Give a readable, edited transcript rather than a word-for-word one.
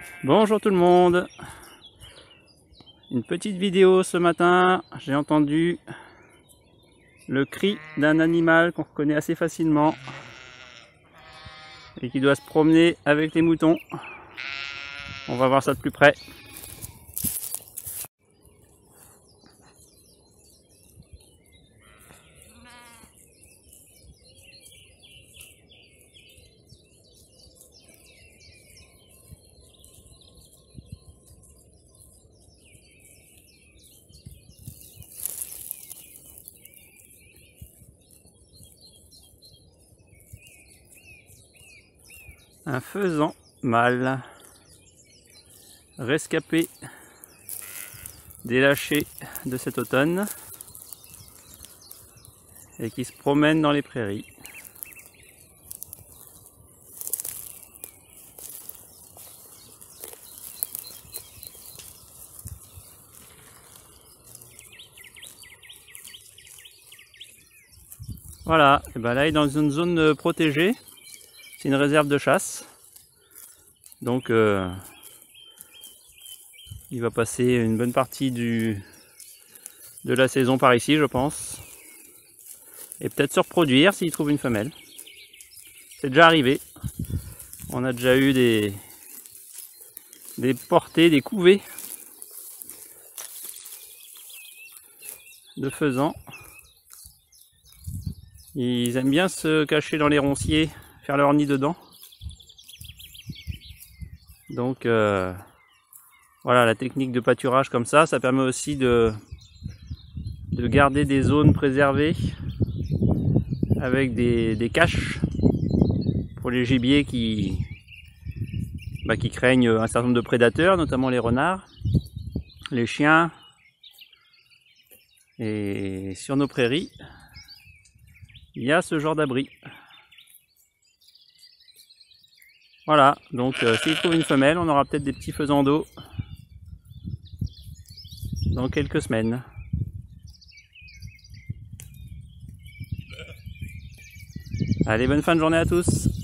Bonjour tout le monde. Une petite vidéo ce matin. J'ai entendu le cri d'un animal qu'on reconnaît assez facilement et qui doit se promener avec les moutons. On va voir ça de plus près. Un faisan mâle, rescapé des lâchers de cet automne et qui se promène dans les prairies. Voilà, et ben là il est dans une zone protégée. C'est une réserve de chasse, donc il va passer une bonne partie de la saison par ici, je pense, et peut-être se reproduire s'il trouve une femelle. C'est déjà arrivé, on a déjà eu des portées, des couvées de faisans. Ils aiment bien se cacher dans les ronciers, faire leur nid dedans. Donc voilà, la technique de pâturage comme ça permet aussi de garder des zones préservées avec des caches pour les gibiers qui craignent un certain nombre de prédateurs, notamment les renards, les chiens. Et sur nos prairies, il y a ce genre d'abri. Voilà, donc s'il trouve une femelle, on aura peut-être des petits faisans d'eau dans quelques semaines. Allez, bonne fin de journée à tous!